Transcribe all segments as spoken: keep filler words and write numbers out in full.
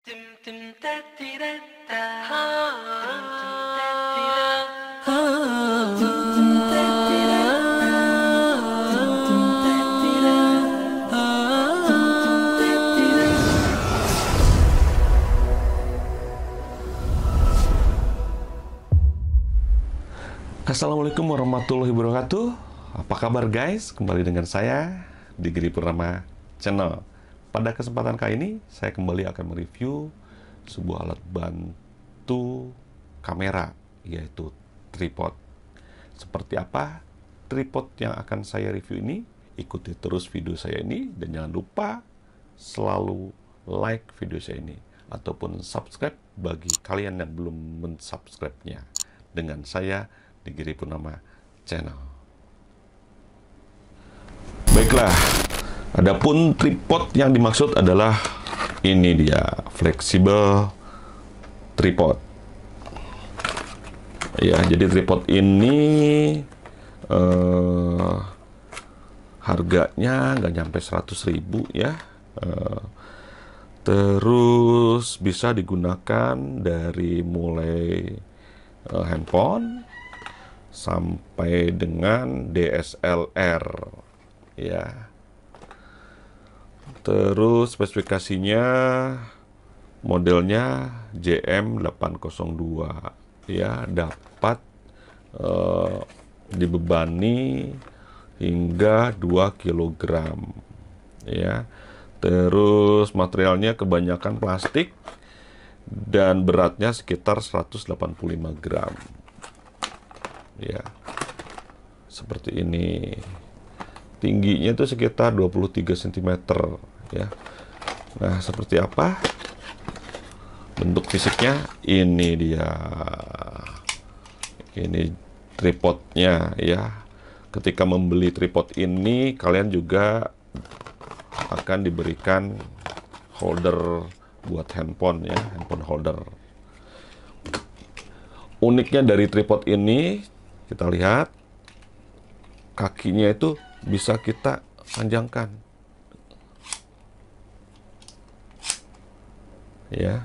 Assalamualaikum warahmatullahi wabarakatuh. Apa kabar guys? Kembali dengan saya di Giri Purnama Channel. Pada kesempatan kali ini saya kembali akan mereview sebuah alat bantu kamera, yaitu tripod. Seperti apa tripod yang akan saya review ini? Ikuti terus video saya ini dan jangan lupa selalu like video saya ini ataupun subscribe bagi kalian yang belum mensubscribe-nya dengan saya di Giri Purnama Channel. Baiklah, adapun tripod yang dimaksud adalah ini dia, fleksibel tripod. Ya, jadi tripod ini eh, harganya nggak nyampe seratus ribu ya. Eh, terus bisa digunakan dari mulai eh, handphone sampai dengan D S L R ya. Terus spesifikasinya modelnya J M delapan nol dua ya, dapat eh, dibebani hingga dua kilogram ya. Terus materialnya kebanyakan plastik dan beratnya sekitar seratus delapan puluh lima gram. Ya, seperti ini. Tingginya itu sekitar dua puluh tiga sentimeter ya. Nah, seperti apa bentuk fisiknya? Ini dia, ini tripodnya ya. Ketika membeli tripod ini, kalian juga akan diberikan holder buat handphone ya, handphone holder. Uniknya dari tripod ini, kita lihat kakinya itu bisa kita panjangkan ya.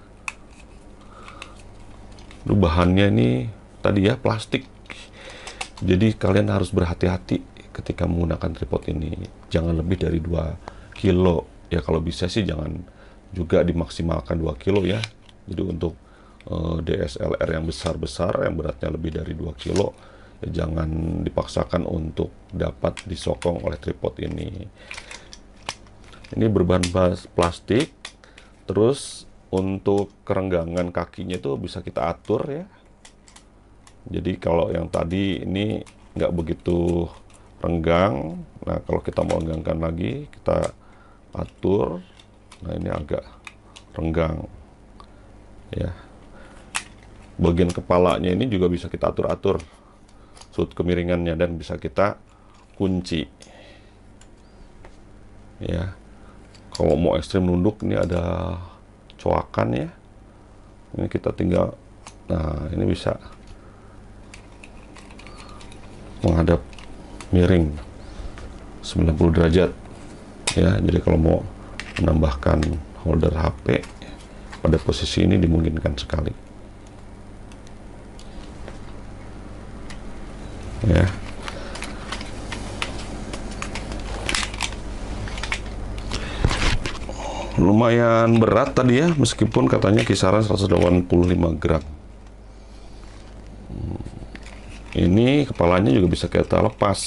Bahannya ini tadi ya, plastik, jadi kalian harus berhati-hati ketika menggunakan tripod ini. Jangan lebih dari dua kilo ya, kalau bisa sih jangan juga dimaksimalkan dua kilo ya. Jadi untuk D S L R yang besar-besar yang beratnya lebih dari dua kilo ya, jangan dipaksakan untuk dapat disokong oleh tripod ini. Ini berbahan plastik. Terus untuk kerenggangan kakinya itu bisa kita atur ya. Jadi kalau yang tadi ini nggak begitu renggang, nah kalau kita mau renggangkan lagi kita atur. Nah, ini agak renggang ya. Bagian kepalanya ini juga bisa kita atur-atur sudut kemiringannya dan bisa kita kunci ya. Kalau mau ekstrim nunduk, ini ada coakan ya. Ini kita tinggal, nah ini bisa menghadap miring sembilan puluh derajat ya. Jadi kalau mau menambahkan holder H P pada posisi ini dimungkinkan sekali ya. Lumayan berat tadi ya, meskipun katanya kisaran seratus delapan puluh lima gram. Ini kepalanya juga bisa kita lepas.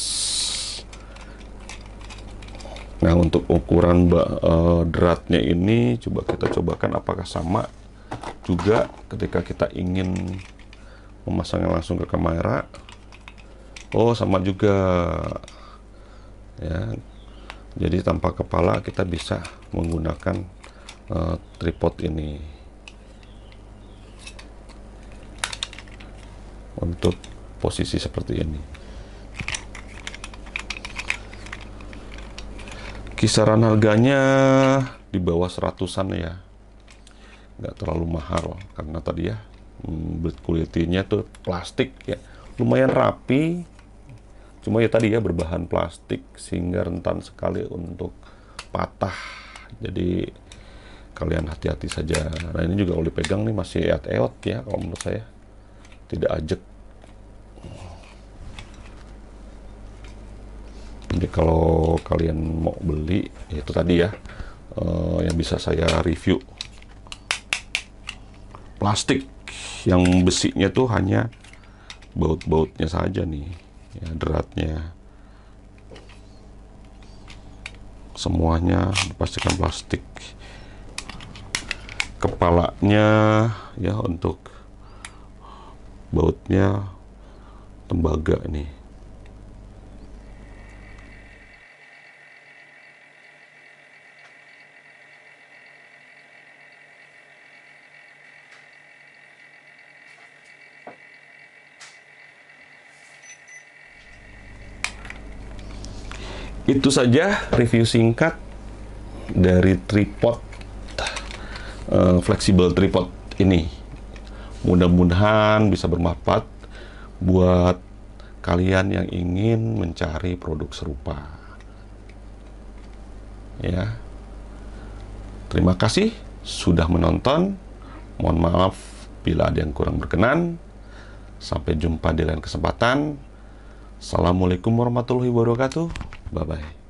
Nah, untuk ukuran uh, dratnya ini coba kita cobakan apakah sama juga ketika kita ingin memasangnya langsung ke kamera. Oh, sama juga ya. Jadi tanpa kepala kita bisa menggunakan uh, tripod ini untuk posisi seperti ini. Kisaran harganya di bawah seratusan ya, nggak terlalu mahal karena tadi ya, build quality-nya tuh plastik ya, lumayan rapi. Cuma ya tadi ya, berbahan plastik sehingga rentan sekali untuk patah. Jadi kalian hati-hati saja. Nah ini juga kalau dipegang nih masih eot-eot ya kalau menurut saya, tidak ajek. Jadi kalau kalian mau beli, ya itu tadi ya, uh, yang bisa saya review. Plastik yang besinya tuh hanya baut-bautnya saja nih, ya, deratnya. Semuanya dipastikan plastik. Kepalanya ya untuk bautnya tembaga nih. Itu saja review singkat dari tripod uh, fleksibel tripod ini. Mudah-mudahan bisa bermanfaat buat kalian yang ingin mencari produk serupa. Ya. Terima kasih sudah menonton. Mohon maaf bila ada yang kurang berkenan. Sampai jumpa di lain kesempatan. Assalamualaikum warahmatullahi wabarakatuh. Bye-bye.